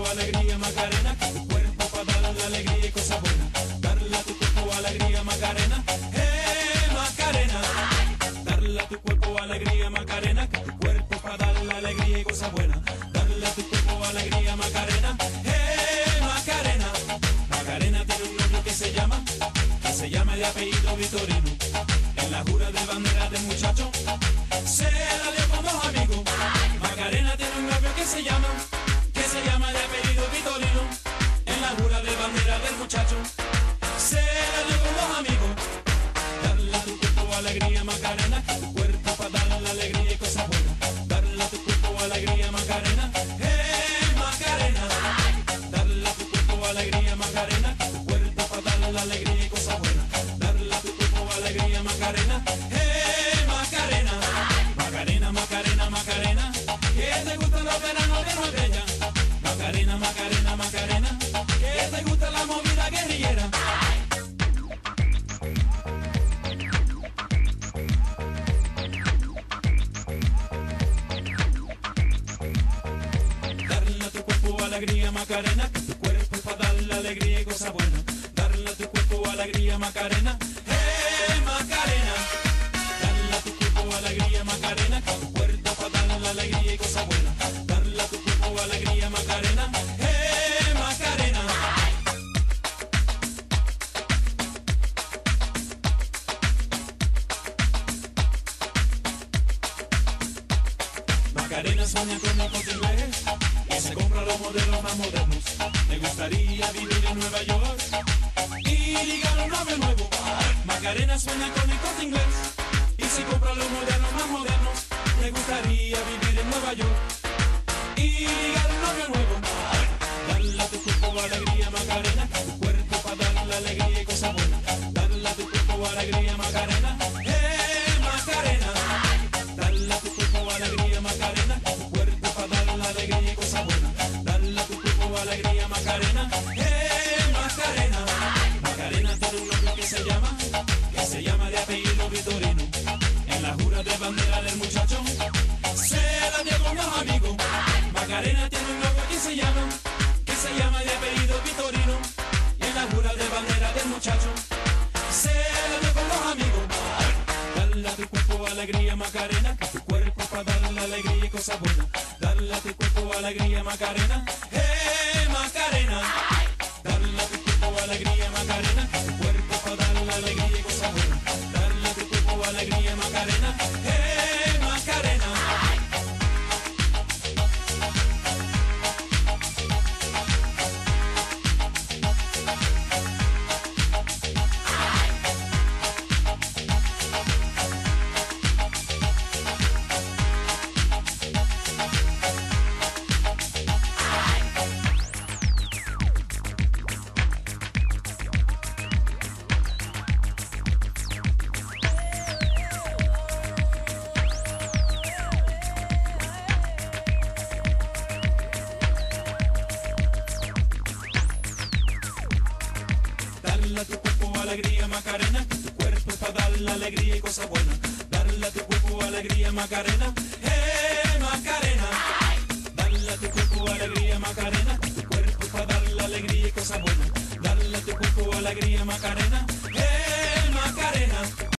alegría Macarena, que tu cuerpo para darle alegría y cosas buenas. Darle a tu cuerpo alegría Macarena, Macarena. Darle a tu cuerpo alegría Macarena, que tu cuerpo para darle alegría y cosas buenas. Darle a tu cuerpo alegría Macarena, Macarena. Macarena tiene un novio que se llama de apellido Vitorino. En la jura de bandera del muchacho se la dio con dos amigos. Macarena tiene un novio que se llama de apellido Vitorino. En la jura de bandera del muchacho se la dio con dos amigos. Darle a tu cuerpo alegría Macarena, que tu cuerpo para darle alegría y cosas buenas. Darle a tu cuerpo alegría Macarena, Macarena. Darle a tu cuerpo alegría Macarena, que tu cuerpo para darle alegría y cosas buenas. Darle a tu cuerpo alegría Macarena, Macarena. Macarena, Macarena, Macarena, que te gustan los veranos de Marbella. Macarena, Macarena, Macarena, que te gusta la movida guerrillera. Darle a tu cuerpo alegría Macarena, que tu cuerpo es para darle alegría y cosas buenas. Darle a tu cuerpo alegría Macarena, Macarena. Darle a tu cuerpo alegría Macarena, que tu cuerpo para darle alegría y cosas buenas. Darle a tu cuerpo alegría Macarena, Macarena. Macarena sueña con el Corte Inglés y se compra los modelos más modernos. Me gustaría vivir en Nueva York y ligar un novio nuevo. Macarena sueña con el Corte Inglés y se compra los modelos más modernos. Me gustaría vivir en Nueva York y ligar un novio nuevo. Darle a tu cuerpo alegría Macarena, que tu cuerpo para darle alegría y cosas buenas. Darle a tu cuerpo alegría Macarena, Macarena. Darle a tu cuerpo alegría Macarena, que tu cuerpo para darle alegría y cosas buenas. Darle a tu cuerpo alegría Macarena, Macarena. Macarena tiene un novio que se llama de apellido Vitorino. En la jura de bandera del muchacho se la dio con los amigos. Macarena tiene un novio que se llama de apellido Vitorino. Y en la jura de bandera del muchacho se la dio con los amigos. Darle a tu cuerpo alegría Macarena, que tu cuerpo para darle alegría y cosas buenas. Darle a tu cuerpo alegría Macarena, Macarena. Darle a tu cuerpo alegría Macarena, que tu cuerpo para darle alegría y cosas buenas. Darle a tu cuerpo alegría Macarena, Macarena. Darle a tu cuerpo alegría Macarena, que tu cuerpo es para darle alegría y cosas buenas. Darle a tu cuerpo alegría Macarena, Macarena. Darle a tu cuerpo alegría Macarena, que tu cuerpo es para darle alegría y cosas buenas. Darle a tu cuerpo alegría Macarena, Macarena.